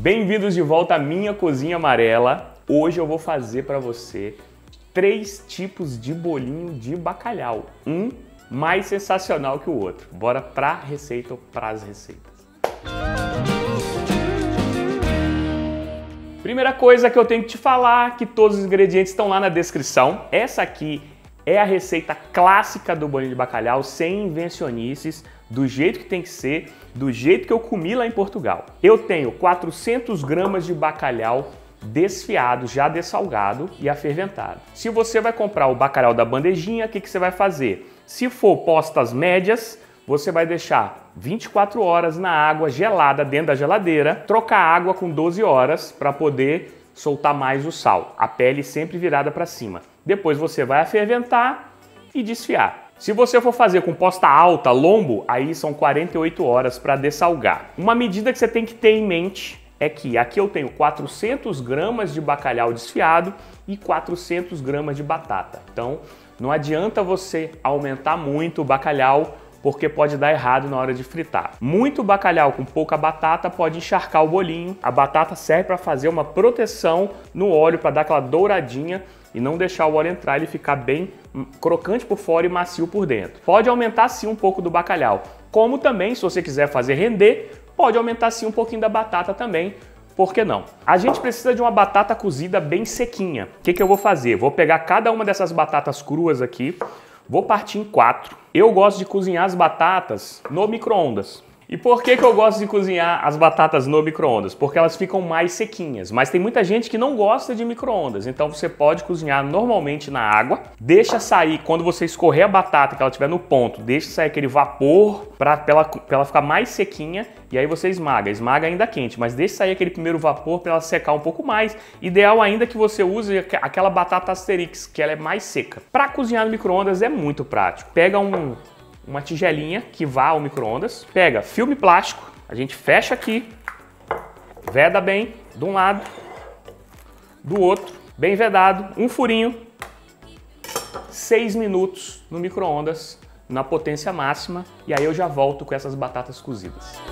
Bem-vindos de volta à minha cozinha amarela. Hoje eu vou fazer para você 3 tipos de bolinho de bacalhau, um mais sensacional que o outro. Bora para a receita ou para as receitas. Primeira coisa que eu tenho que te falar, que todos os ingredientes estão lá na descrição. Essa aqui é a receita clássica do bolinho de bacalhau, sem invencionices, do jeito que tem que ser, do jeito que eu comi lá em Portugal. Eu tenho 400 gramas de bacalhau desfiado, já dessalgado e aferventado. Se você vai comprar o bacalhau da bandejinha, o que você vai fazer? Se for postas médias, você vai deixar 24 horas na água gelada dentro da geladeira, trocar a água com 12 horas para poder soltar mais o sal, a pele sempre virada para cima. Depois você vai aferventar e desfiar. Se você for fazer com posta alta, lombo, aí são 48 horas para dessalgar. Uma medida que você tem que ter em mente é que aqui eu tenho 400 gramas de bacalhau desfiado e 400 gramas de batata. Então não adianta você aumentar muito o bacalhau, porque pode dar errado na hora de fritar. Muito bacalhau com pouca batata pode encharcar o bolinho. A batata serve para fazer uma proteção no óleo, para dar aquela douradinha e não deixar o óleo entrar, ele ficar bem crocante por fora e macio por dentro. Pode aumentar sim um pouco do bacalhau, como também, se você quiser fazer render, pode aumentar sim um pouquinho da batata também, por que não? A gente precisa de uma batata cozida bem sequinha. O que eu vou fazer? Vou pegar cada uma dessas batatas cruas aqui, vou partir em 4. Eu gosto de cozinhar as batatas no micro-ondas. E por que eu gosto de cozinhar as batatas no micro-ondas? Porque elas ficam mais sequinhas. Mas tem muita gente que não gosta de micro-ondas. Então você pode cozinhar normalmente na água. Deixa sair, quando você escorrer a batata, que ela estiver no ponto, deixa sair aquele vapor para ela ficar mais sequinha. E aí você esmaga. Esmaga ainda quente, mas deixa sair aquele primeiro vapor para ela secar um pouco mais. Ideal ainda que você use aquela batata Asterix, que ela é mais seca. Para cozinhar no micro-ondas é muito prático. Pega uma tigelinha que vá ao micro-ondas, pega filme plástico, a gente fecha aqui, veda bem de um lado, do outro, bem vedado, um furinho, 6 minutos no micro-ondas, na potência máxima, e aí eu já volto com essas batatas cozidas.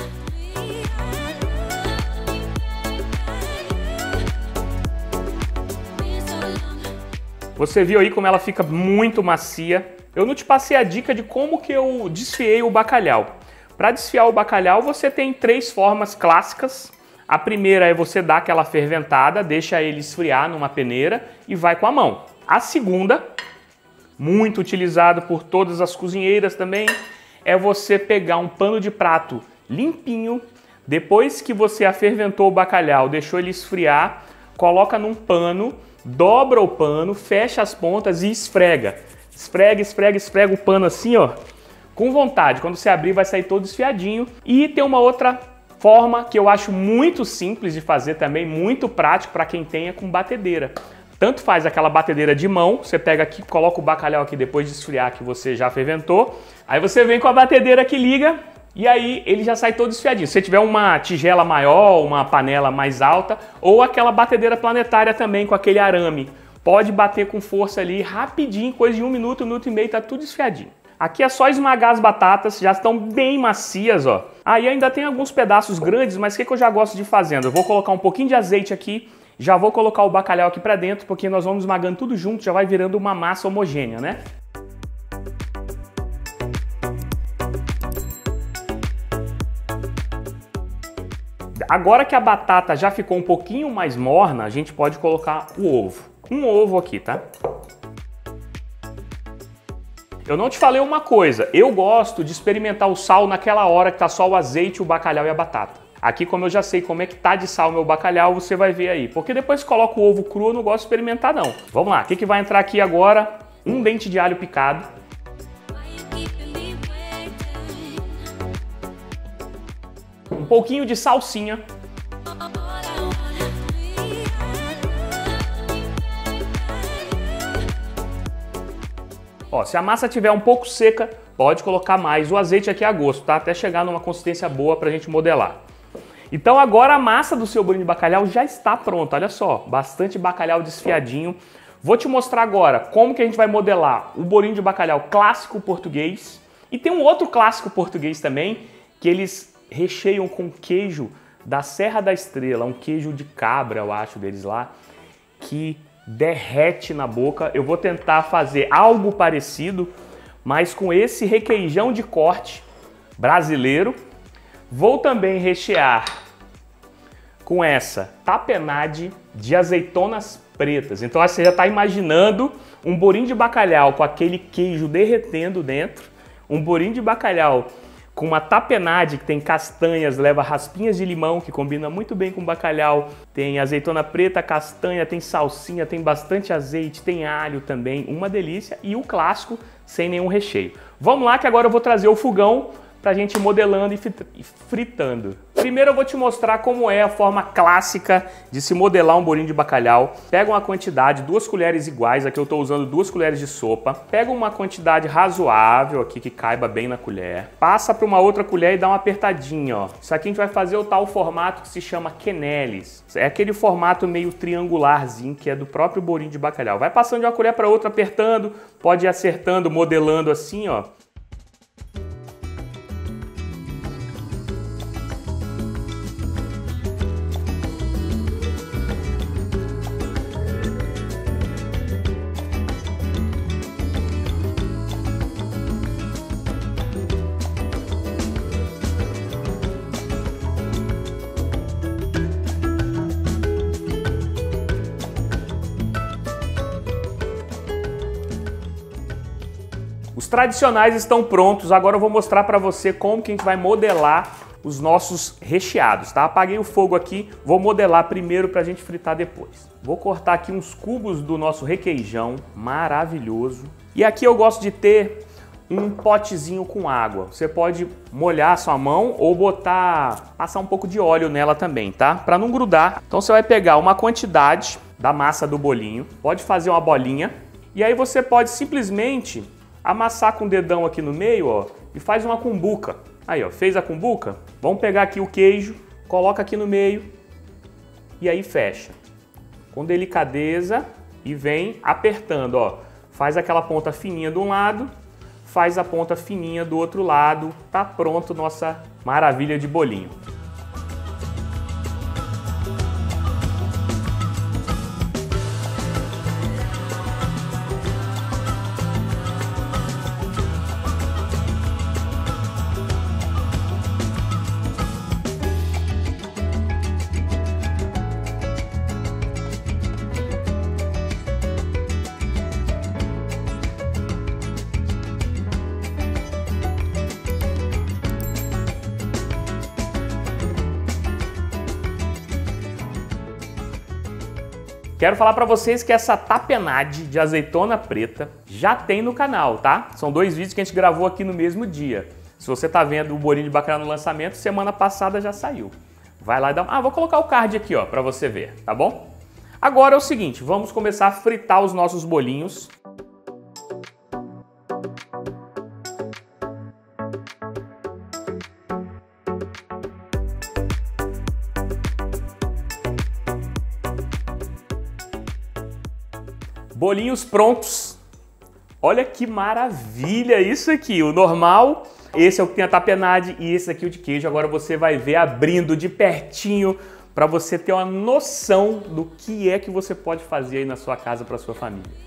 Você viu aí como ela fica muito macia. Eu não te passei a dica de como que eu desfiei o bacalhau. Para desfiar o bacalhau, você tem 3 formas clássicas. A primeira é você dar aquela ferventada, deixa ele esfriar numa peneira e vai com a mão. A segunda, muito utilizada por todas as cozinheiras também, é você pegar um pano de prato limpinho, depois que você aferventou o bacalhau, deixou ele esfriar, coloca num pano, dobra o pano, fecha as pontas e esfrega. Esfrega, esfrega, esfrega o pano assim, ó, com vontade. Quando você abrir vai sair todo desfiadinho. E tem uma outra forma que eu acho muito simples de fazer também, muito prático para quem tenha com batedeira. Tanto faz aquela batedeira de mão, você pega aqui, coloca o bacalhau aqui depois de esfriar que você já ferventou. Aí você vem com a batedeira que liga e aí ele já sai todo desfiadinho. Se você tiver uma tigela maior, uma panela mais alta ou aquela batedeira planetária também com aquele arame, pode bater com força ali rapidinho, coisa de 1 minuto, 1 minuto e meio, tá tudo esfiadinho. Aqui é só esmagar as batatas, já estão bem macias, ó. Aí ainda tem alguns pedaços grandes, mas o que eu já gosto de fazer? Eu vou colocar um pouquinho de azeite aqui, já vou colocar o bacalhau aqui pra dentro, porque nós vamos esmagando tudo junto, já vai virando uma massa homogênea, né? Agora que a batata já ficou um pouquinho mais morna, a gente pode colocar o ovo. Um ovo aqui, tá? Eu não te falei uma coisa, eu gosto de experimentar o sal naquela hora que tá só o azeite, o bacalhau e a batata. Aqui, como eu já sei como é que tá de sal o meu bacalhau, você vai ver aí. Porque depois que coloco o ovo cru, eu não gosto de experimentar não. Vamos lá, o que vai entrar aqui agora? Um dente de alho picado. Um pouquinho de salsinha. Ó, se a massa estiver um pouco seca, pode colocar mais. O azeite aqui é a gosto, tá? Até chegar numa consistência boa pra gente modelar. Então agora a massa do seu bolinho de bacalhau já está pronta, olha só. Bastante bacalhau desfiadinho. Vou te mostrar agora como que a gente vai modelar o bolinho de bacalhau clássico português. E tem um outro clássico português também, que eles recheiam com queijo da Serra da Estrela, um queijo de cabra, eu acho, deles lá, que derrete na boca. Eu vou tentar fazer algo parecido, mas com esse requeijão de corte brasileiro. Vou também rechear com essa tapenade de azeitonas pretas. Então você já está imaginando um bolinho de bacalhau com aquele queijo derretendo dentro, um bolinho de bacalhau com uma tapenade que tem castanhas, leva raspinhas de limão, que combina muito bem com bacalhau, tem azeitona preta, castanha, tem salsinha, tem bastante azeite, tem alho também, uma delícia, e o clássico sem nenhum recheio. Vamos lá que agora eu vou trazer o fogão pra gente ir modelando e fritando. Primeiro eu vou te mostrar como é a forma clássica de se modelar um bolinho de bacalhau. Pega uma quantidade, 2 colheres iguais, aqui eu estou usando 2 colheres de sopa. Pega uma quantidade razoável aqui que caiba bem na colher. Passa para uma outra colher e dá uma apertadinha, ó. Isso aqui a gente vai fazer o tal formato que se chama quenelles. É aquele formato meio triangularzinho que é do próprio bolinho de bacalhau. Vai passando de uma colher para outra, apertando, pode ir acertando, modelando assim, ó. Os tradicionais estão prontos, agora eu vou mostrar para você como que a gente vai modelar os nossos recheados, tá? Apaguei o fogo aqui, vou modelar primeiro para a gente fritar depois. Vou cortar aqui uns cubos do nosso requeijão, maravilhoso. E aqui eu gosto de ter um potezinho com água. Você pode molhar a sua mão ou passar um pouco de óleo nela também, tá? Para não grudar. Então você vai pegar uma quantidade da massa do bolinho, pode fazer uma bolinha e aí você pode simplesmente amassar com o dedão aqui no meio, ó, e faz uma cumbuca. Aí, ó, fez a cumbuca? Vamos pegar aqui o queijo, coloca aqui no meio e aí fecha. Com delicadeza e vem apertando, ó. Faz aquela ponta fininha de um lado, faz a ponta fininha do outro lado. Tá pronto nossa maravilha de bolinho. Quero falar para vocês que essa tapenade de azeitona preta já tem no canal, tá? São 2 vídeos que a gente gravou aqui no mesmo dia. Se você tá vendo o bolinho de bacalhau no lançamento, semana passada já saiu. Vai lá e dá... vou colocar o card aqui, ó, para você ver, tá bom? Agora é o seguinte, vamos começar a fritar os nossos bolinhos. Bolinhos prontos. Olha que maravilha isso aqui. O normal, esse é o que tem a tapenade e esse aqui o de queijo. Agora você vai ver abrindo de pertinho para você ter uma noção do que é que você pode fazer aí na sua casa para sua família.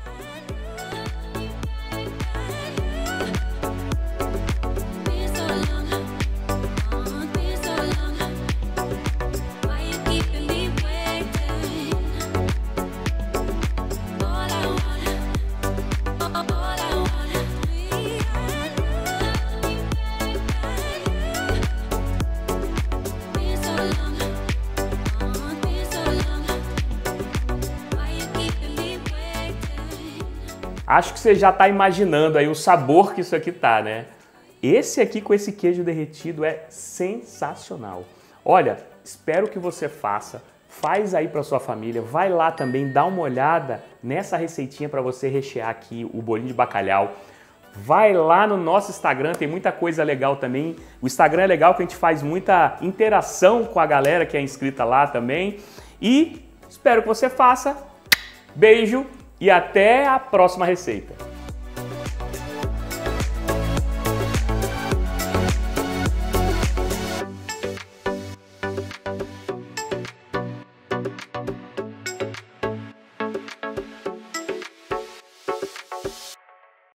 Acho que você já está imaginando aí o sabor que isso aqui tá, né? Esse aqui com esse queijo derretido é sensacional. Olha, espero que você faça. Faz aí para sua família. Vai lá também, dá uma olhada nessa receitinha para você rechear aqui o bolinho de bacalhau. Vai lá no nosso Instagram, tem muita coisa legal também. O Instagram é legal que a gente faz muita interação com a galera que é inscrita lá também. E espero que você faça. Beijo! E até a próxima receita.